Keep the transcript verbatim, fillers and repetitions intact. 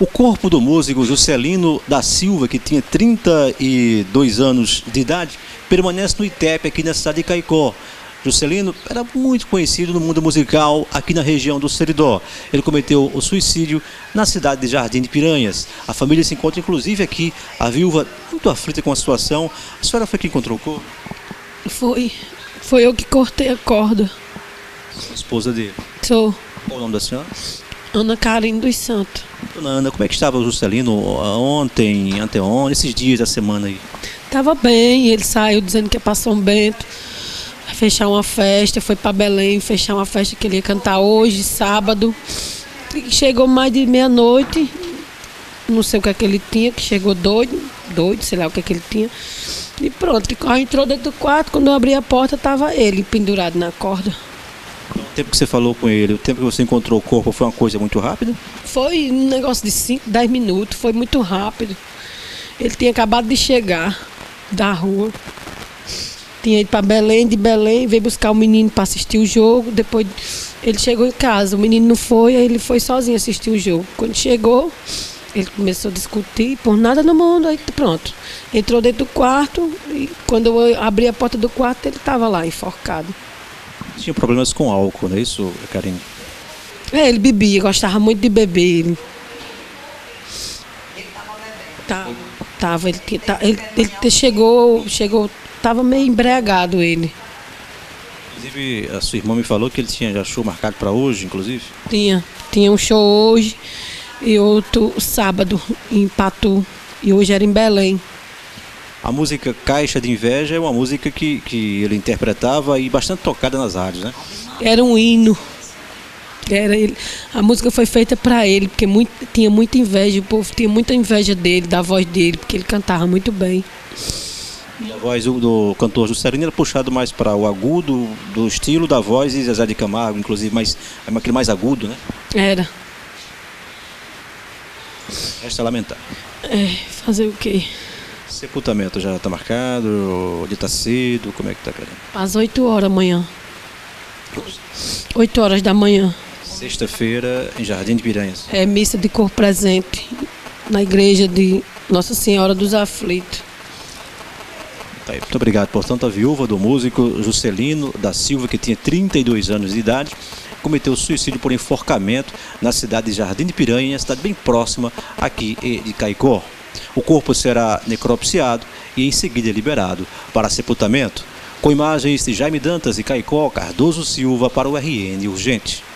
O corpo do músico Juscelino da Silva, que tinha trinta e dois anos de idade, permanece no I T E P, aqui na cidade de Caicó. Juscelino era muito conhecido no mundo musical aqui na região do Seridó. Ele cometeu o suicídio na cidade de Jardim de Piranhas. A família se encontra inclusive aqui, a viúva muito aflita com a situação. A senhora foi quem encontrou o corpo? Foi. Foi eu que cortei a corda. A esposa dele. Sou Qual o nome da senhora? Ana Karine dos Santos. Dona Ana, como é que estava o Juscelino ontem, anteontem, esses dias da semana aí? Tava bem, ele saiu dizendo que ia para São Bento, fechar uma festa, foi para Belém, fechar uma festa que ele ia cantar hoje, sábado. E chegou mais de meia-noite, não sei o que é que ele tinha, que chegou doido, doido, sei lá o que é que ele tinha. E pronto, o carro entrou dentro do quarto, quando eu abri a porta, estava ele pendurado na corda. O tempo que você falou com ele, o tempo que você encontrou o corpo, foi uma coisa muito rápida? Foi um negócio de cinco, dez minutos, foi muito rápido. Ele tinha acabado de chegar da rua. Tinha ido para Belém, de Belém, veio buscar o menino para assistir o jogo. Depois ele chegou em casa, o menino não foi, aí ele foi sozinho assistir o jogo. Quando chegou, ele começou a discutir, por nada no mundo, aí pronto. Entrou dentro do quarto e quando eu abri a porta do quarto, ele estava lá, enforcado. Tinha problemas com álcool, não é isso, Karine? É, ele bebia, gostava muito de beber. Ele estava bebendo? Tava, tava ele, ele, ele chegou, chegou, estava meio embriagado ele. Inclusive, a sua irmã me falou que ele tinha já show marcado para hoje, inclusive? Tinha, tinha um show hoje e outro sábado em Patu, e hoje era em Belém. A música Caixa de Inveja é uma música que, que ele interpretava e bastante tocada nas rádios, né? Era um hino. Era ele. A música foi feita para ele, porque muito, tinha muita inveja, o povo tinha muita inveja dele, da voz dele, porque ele cantava muito bem. E a voz do, do cantor Juscelino era puxado mais para o agudo, do estilo da voz de Zezé de Camargo, inclusive, mais, aquele mais agudo, né? Era. Resta lamentar. É, fazer o quê? Sepultamento já está marcado, o dia está cedo, como é que está, Karine? Às oito horas da manhã. oito horas da manhã. Sexta-feira, em Jardim de Piranhas. É missa de cor presente na igreja de Nossa Senhora dos Aflitos. Tá aí. Muito obrigado. Portanto, a viúva do músico Juscelino da Silva, que tinha trinta e dois anos de idade, cometeu suicídio por enforcamento na cidade de Jardim de Piranhas, cidade bem próxima aqui de Caicó. O corpo será necropsiado e em seguida liberado para sepultamento. Com imagens de Jaime Dantas e Caicó Cardoso Silva para o R N Urgente.